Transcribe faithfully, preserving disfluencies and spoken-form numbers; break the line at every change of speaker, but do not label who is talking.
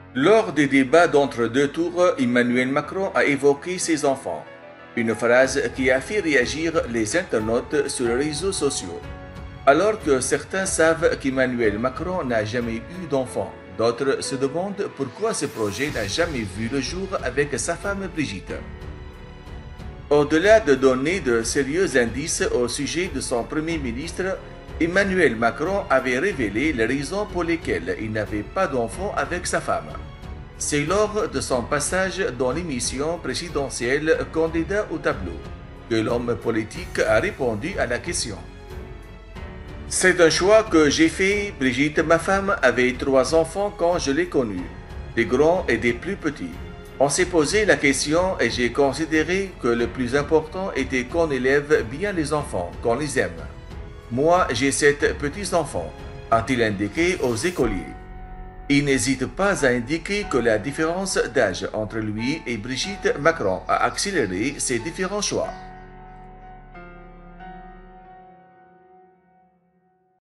Lors des débats d'entre-deux tours, Emmanuel Macron a évoqué ses enfants, une phrase qui a fait réagir les internautes sur les réseaux sociaux. Alors que certains savent qu'Emmanuel Macron n'a jamais eu d'enfants, d'autres se demandent pourquoi ce projet n'a jamais vu le jour avec sa femme Brigitte. Au-delà de donner de sérieux indices au sujet de son Premier ministre, Emmanuel Macron avait révélé les raisons pour lesquelles il n'avait pas d'enfant avec sa femme. C'est lors de son passage dans l'émission présidentielle Candidat au tableau que l'homme politique a répondu à la question. C'est un choix que j'ai fait. Brigitte, ma femme, avait trois enfants quand je l'ai connue, des grands et des plus petits. On s'est posé la question et j'ai considéré que le plus important était qu'on élève bien les enfants, qu'on les aime. Moi, j'ai sept petits-enfants, a-t-il indiqué aux écoliers. Il n'hésite pas à indiquer que la différence d'âge entre lui et Brigitte Macron a accéléré ses différents choix.